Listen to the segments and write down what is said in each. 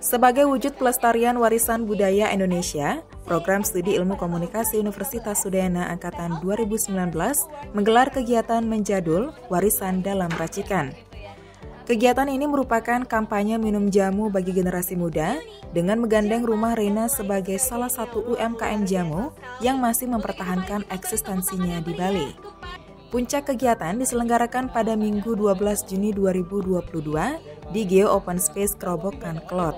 Sebagai wujud pelestarian warisan budaya Indonesia, Program Studi Ilmu Komunikasi Universitas Udayana Angkatan 2019 menggelar kegiatan Menjadul Warisan dalam Racikan. Kegiatan ini merupakan kampanye minum jamu bagi generasi muda dengan menggandeng Rumah Rena sebagai salah satu UMKM jamu yang masih mempertahankan eksistensinya di Bali. Puncak kegiatan diselenggarakan pada Minggu 12 Juni 2022 di Geo Open Space Kerobokan Klot.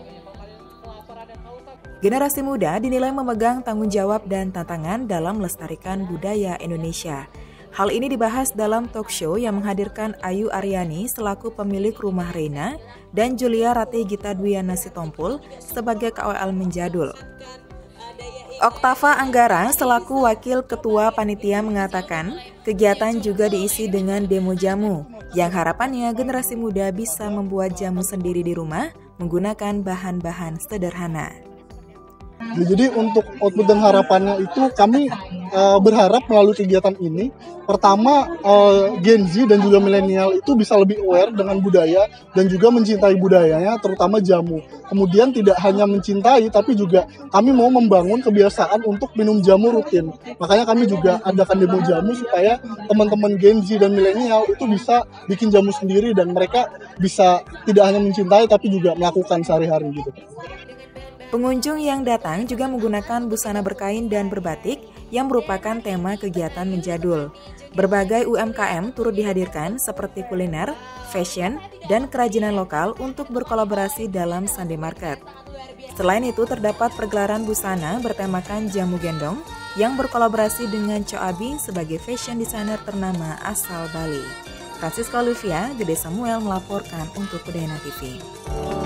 Generasi muda dinilai memegang tanggung jawab dan tantangan dalam melestarikan budaya Indonesia. Hal ini dibahas dalam talk show yang menghadirkan Ayu Aryani selaku pemilik Rumah Rena dan Julia Rati Gita Dwiana Sitompul sebagai KOL Menjadul. Oktava Anggara selaku Wakil Ketua Panitia mengatakan, kegiatan juga diisi dengan demo jamu, yang harapannya generasi muda bisa membuat jamu sendiri di rumah menggunakan bahan-bahan sederhana. Jadi untuk output dan harapannya itu kami berharap melalui kegiatan ini, pertama Gen Z dan juga milenial itu bisa lebih aware dengan budaya dan juga mencintai budayanya, terutama jamu. Kemudian tidak hanya mencintai, tapi juga kami mau membangun kebiasaan untuk minum jamu rutin. Makanya kami juga adakan demo jamu supaya teman-teman Gen Z dan milenial itu bisa bikin jamu sendiri dan mereka bisa tidak hanya mencintai tapi juga melakukan sehari-hari gitu. Pengunjung yang datang juga menggunakan busana berkain dan berbatik yang merupakan tema kegiatan Menjadul. Berbagai UMKM turut dihadirkan seperti kuliner, fashion, dan kerajinan lokal untuk berkolaborasi dalam Sunday Market. Selain itu terdapat pergelaran busana bertemakan jamu gendong yang berkolaborasi dengan Coabi sebagai fashion designer ternama asal Bali. Francisca Olivia, Gede Samuel melaporkan untuk Udayana TV.